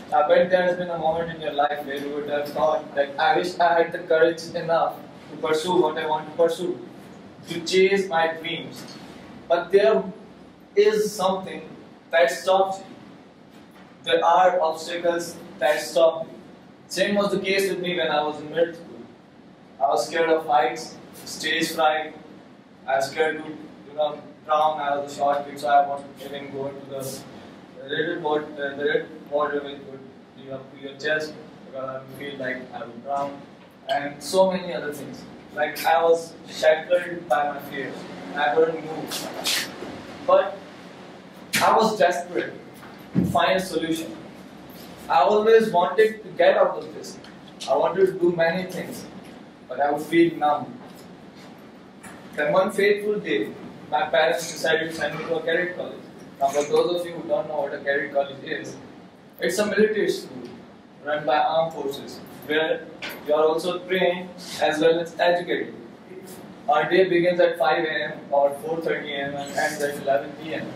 I bet there has been a moment in your life where you would have thought that I wish I had the courage enough to pursue what I want to pursue, to chase my dreams. But there is something that stops you. There are obstacles that stop you. Same was the case with me when I was in middle school. I was scared of heights, stage fright. I was scared to, drown. I was a short kid, so I wasn't even go into the little water which would be up to your chest because I feel like I would drown, and so many other things. Like I was shackled by my fears. I couldn't move. But I was desperate to find a solution. I always wanted to get out of this. I wanted to do many things, but I would feel numb. Then one fateful day, my parents decided to send me to a cadet college. Now, for those of you who don't know what a cadet college is, it's a military school run by armed forces where you are also trained as well as educated. Our day begins at 5 a.m. or 4:30 a.m. and ends at 11 p.m.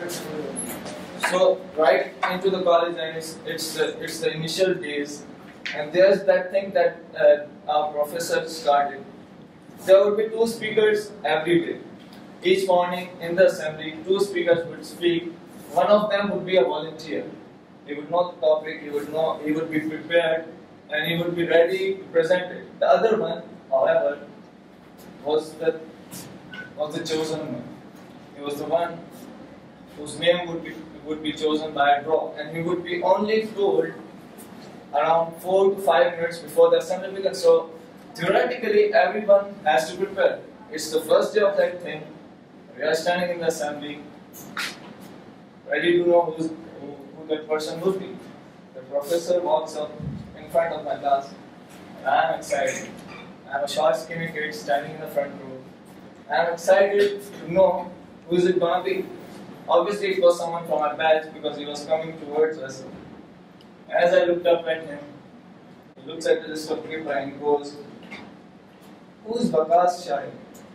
So right into the college, and it's the initial days, and there's that thing that our professor started. There would be two speakers every day. Each morning in the assembly, two speakers would speak. One of them would be a volunteer. He would know the topic, he would be prepared, and he would be ready to present it. The other one, however, was the chosen one. He was the one whose name would be chosen by a draw, and he would be only told around 4 to 5 minutes before the assembly begins. So theoretically, everyone has to prepare. It's the first day of that thing. We are standing in the assembly, ready to know who that person would be. The professor walks up in front of my class, and I am excited. I am a short, skinny kid standing in the front row. I am excited to know who is it gonna be. Obviously, it was someone from my batch because he was coming towards us. As I looked up at him, he looks at the list of paper and he goes, "Who's Baka's child?"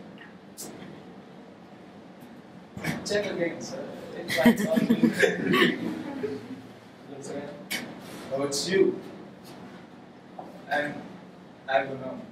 Check again, sir. It might not be. Looks again. Oh, it's you. And I don't know.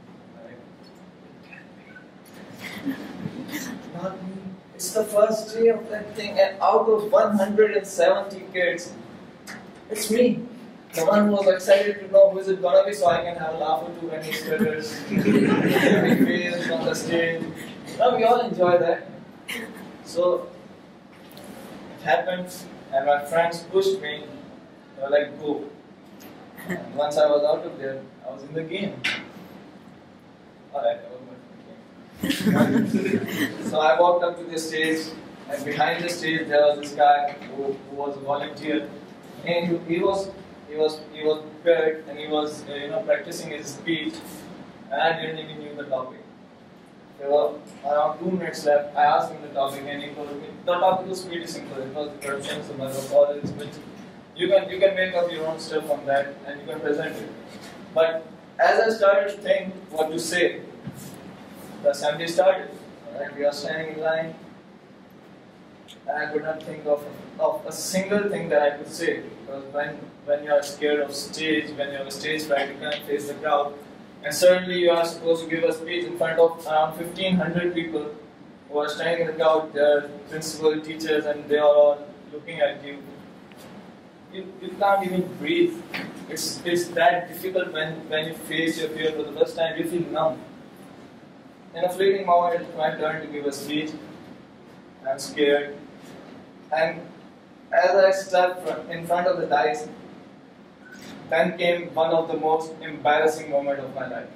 Not me. It's the first day of that thing, and out of 170 kids, it's me. The one who was excited to know who is it gonna be, so I can have a laugh or two when he stutters. He fails on the stage. Now we all enjoy that. So it happened, and my friends pushed me. They were like, "Go." And once I was out of there, I was in the game. Alright, I was not in the game. So I walked up to the stage, and behind the stage there was this guy who was a volunteer, and he was prepared, and he was practicing his speech, and I didn't even knew the topic. There were around 2 minutes left. I asked him the topic, and he told me the topic was pretty simple. It was the corruptions of college, which you can make up your own stuff on that, and you can present it. But as I started to think what to say, the assembly started. Right? We are standing in line, and I could not think of a single thing that I could say, because when you are scared of stage, when you have a stage fright, you can't face the crowd. And suddenly you are supposed to give a speech in front of around 1,500 people who are standing in the crowd. They are principal, teachers, and they are all looking at you. You can't even breathe. It's that difficult when you face your fear for the first time. You feel numb. In a fleeting moment, it's my turn to give a speech. I'm scared. And as I stepped in front of the dais, then came one of the most embarrassing moments of my life.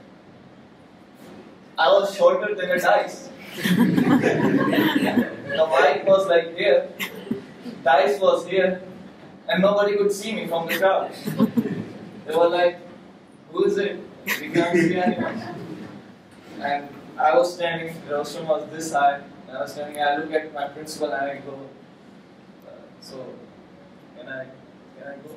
I was shorter than a dice. The mic was like here, dice was here, and nobody could see me from the crowd. They were like, "Who is it? We can't see anyone." And I was standing, the rostrum was this high, and I was standing, I look at my principal and I go, "So, can I go?"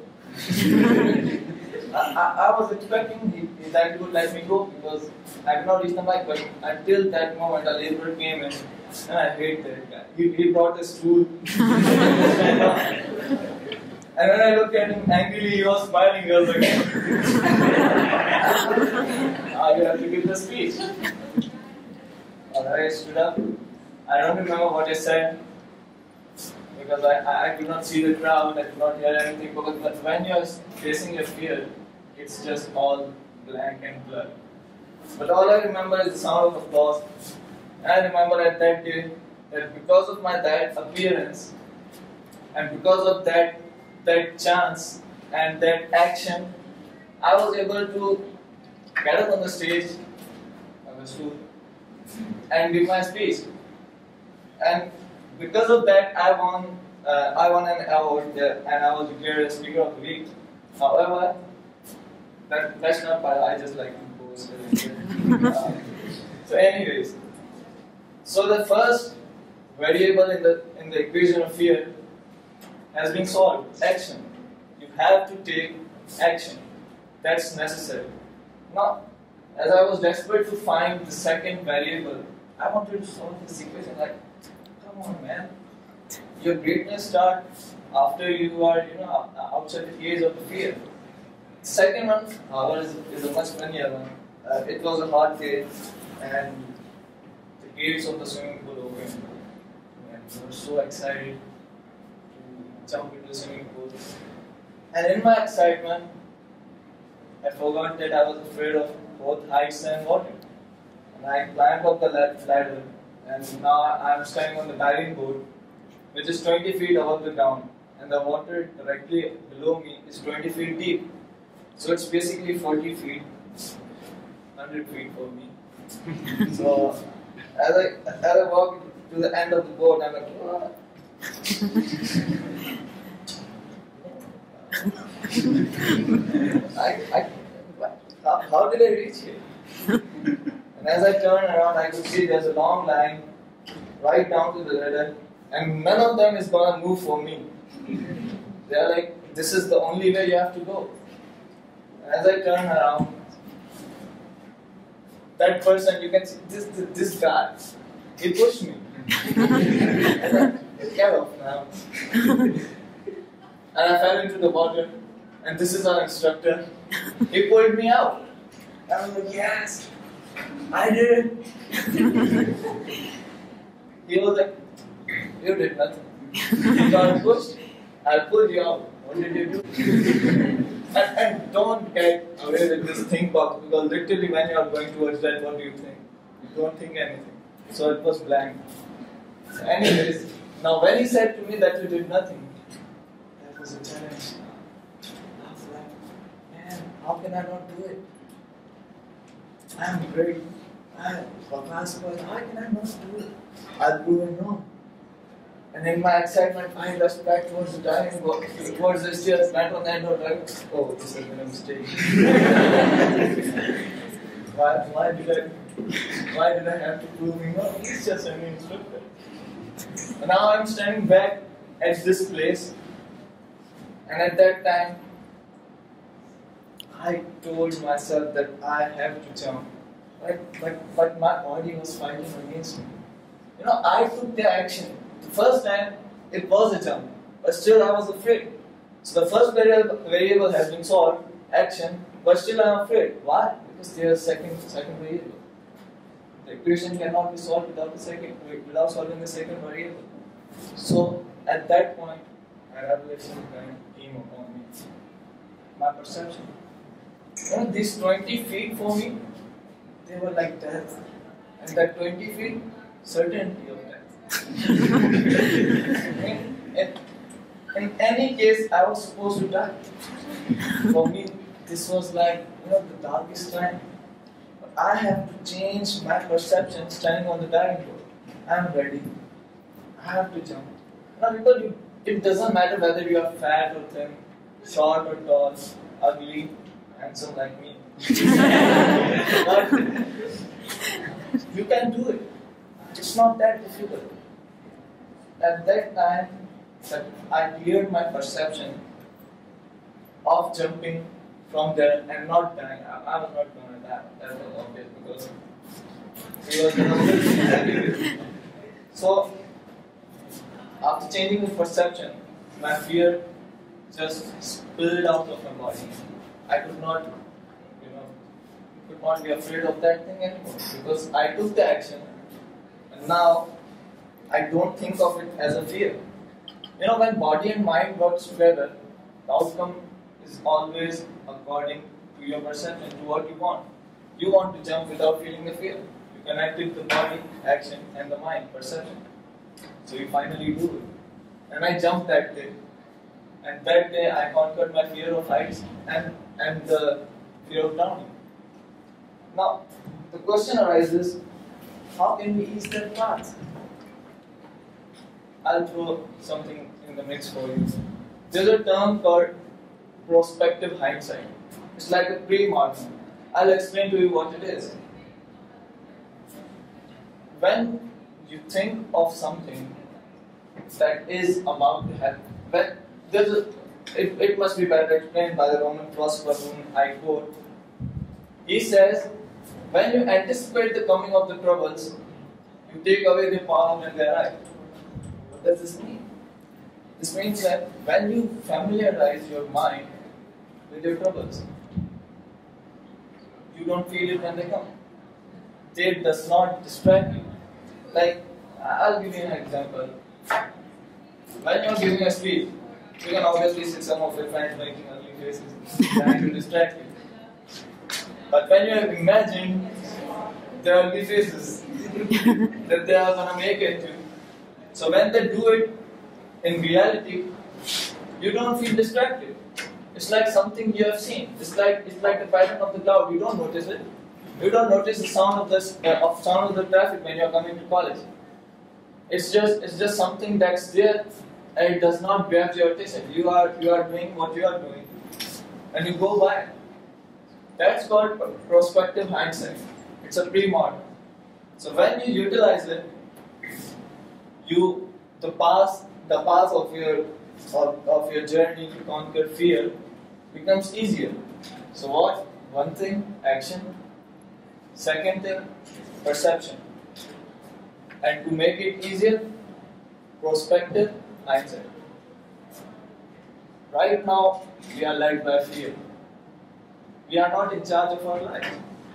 I was expecting that he would let me go because I could not reach the mic, but until that moment, a laborer came in, and I hate that guy. He brought a stool. And when I looked at him angrily, he was smiling. He was like, "Ah, you have to give the speech." Alright, I stood up. I don't remember what I said because I could not see the crowd. I could not hear anything. But when you're facing your fear, it's just all blank and blur. But all I remember is the sound of applause. And I remember at that day that because of my that appearance and because of that chance and that action, I was able to get up on the stage, on the stool, and give my speech. And because of that, I won an award there, and I was declared as Speaker of the Week. However, that's not why I just like to post it. So, anyways, so the first variable in the equation of fear has been solved. Action. You have to take action. That's necessary. Now, as I was desperate to find the second variable, I wanted to solve this equation. Like, come on, man. Your greatness starts after you are, outside the cage of the fear. The second one, however, is a much funnier one. It was a hot day, and the gates of the swimming pool opened, and we were so excited to jump into the swimming pool. And in my excitement, I forgot that I was afraid of both heights and water. And I climbed up the ladder, and now I'm standing on the diving board, which is 20 feet above the ground, and the water directly below me is 20 feet deep. So it's basically 40 feet, 100 feet for me. So as I walk to the end of the boat, I'm like, what? How did I reach here? And as I turned around, I could see there's a long line right down to the ladder, and none of them is gonna move for me. They're like, this is the only way you have to go. And as I turn around, that person, you can see this guy, he pushed me. And I get off now. And I fell into the water, and this is our instructor. He pulled me out. And I was like, yes, I did it. He was like, you did nothing. You got pushed, I pulled you out. What did you do? And don't get away with this think box, because literally when you are going towards that, what do you think? You don't think anything. So it was blank. So anyways, now when he said to me that you did nothing, that was a challenge. I was like, man, how can I not do it? I am great. For basketball, how can I not do it? I'll prove it wrong. And in my excitement, I rushed back towards the diving board, towards the stairs, land on the end of the oh, this has been a mistake. why did I have to prove him wrong? He's just an instructor. And now I'm standing back at this place, and at that time, I told myself that I have to jump. But my body was fighting against me. I took the action. The first time, it was a jump, but still I was afraid. So the first variable has been solved, action, but still I am afraid. Why? Because there is second variable. The equation cannot be solved without solving the second variable. So at that point, a revelation came upon me. My perception. These 20 feet for me, they were like death. And that 20 feet, certainty of death. In any case, I was supposed to die. For me, this was like, the darkest time. But I have to change my perception standing on the diving board. I'm ready. I have to jump. Now, because it doesn't matter whether you are fat or thin, short or tall, ugly, handsome like me. But you can do it. It's not that difficult. At that time, I cleared my perception of jumping from there and not dying. I was not going to die. That was obvious because he was going to So, after changing the perception, my fear just spilled out of my body. I could not, could not be afraid of that thing anymore because I took the action, and now I don't think of it as a fear. When body and mind works together, the outcome is always according to your perception, to what you want. You want to jump without feeling the fear. You connected the body, action, and the mind, perception. So you finally do it. And I jumped that day. And that day I conquered my fear of heights and the fear of drowning. Now, the question arises, how can we ease that path? I'll throw something in the mix for you. There's a term called prospective hindsight. It's like a pre-marking. I'll explain to you what it is. When you think of something that is about to happen, it must be better explained by the Roman philosopher whom I quote. He says, when you anticipate the coming of the troubles, you take away the power when they arrive. What does this mean? This means that when you familiarize your mind with your troubles, you don't feel it when they come. It does not distract you. Like, I'll give you an example. When you're giving a speech, you can obviously see some of your friends making ugly faces, trying to distract you. But when you imagine their ugly faces that they are going to make at you, so when they do it in reality, you don't feel distracted. It's like something you have seen. It's like the pattern of the cloud. You don't notice it. You don't notice the sound of the traffic when you are coming to college. It's just something that's there, and it does not grab your attention. You are doing what you are doing, and you go by. That's called prospective hindsight. It's a pre-model. So when you utilize it, the path of your journey to conquer fear becomes easier. So what? One thing, action. Second thing, perception. And to make it easier, prospective hindsight. Right now, we are led by fear. We are not in charge of our life.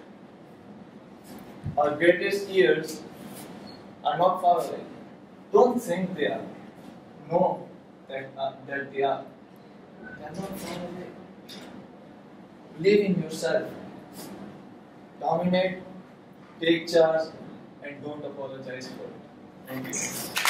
Our greatest years are not far away. Don't think they are. Know that they are. They are not far away. Believe in yourself. Dominate, take charge, and don't apologize for it. Thank you.